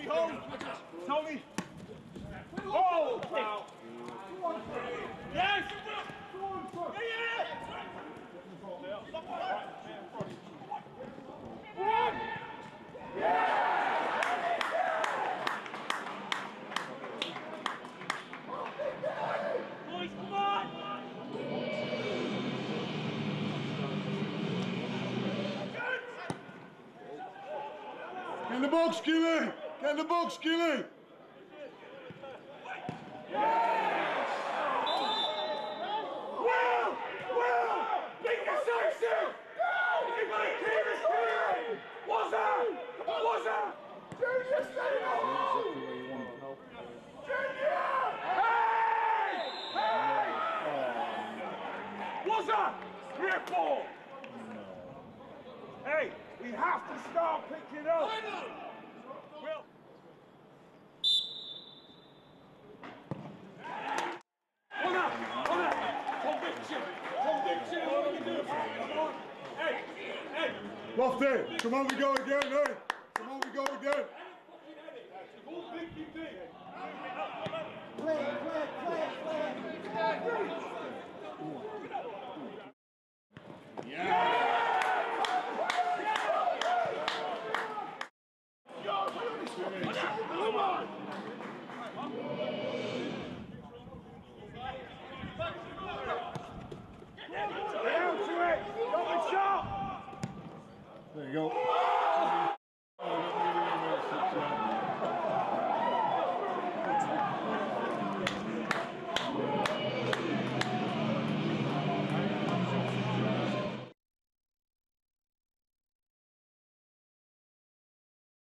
Tommy, hold! Tommy! Oh! Wow! Yes! Boys, come on! Get in the box, Gilly! Get in the box, Gilly! Will! Be decisive! You've got to keep this clear! What's that? What's that? Junior, stay on! Junior! Hey! Hey! What's that? Grip ball! Hey, we have to start picking up! Will! Conviction! Conviction! What are we doing? Come on! Hey! Hey! Lofty! Come on, we go again, hey! Come on, we go again! All big you do! Play.